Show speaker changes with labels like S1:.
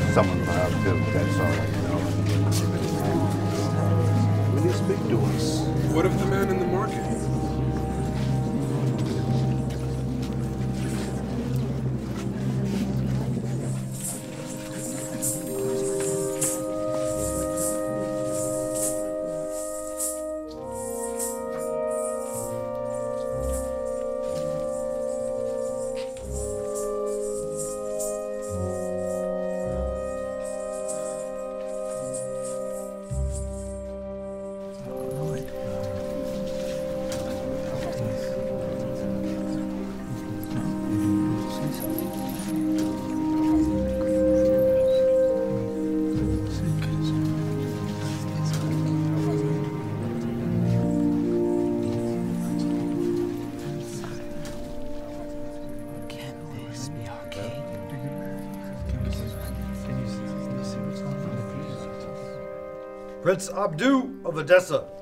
S1: someone for help too, that's all, you know. Will you speak to us?
S2: What of the man in the market?
S3: Prince Abdu of Odessa.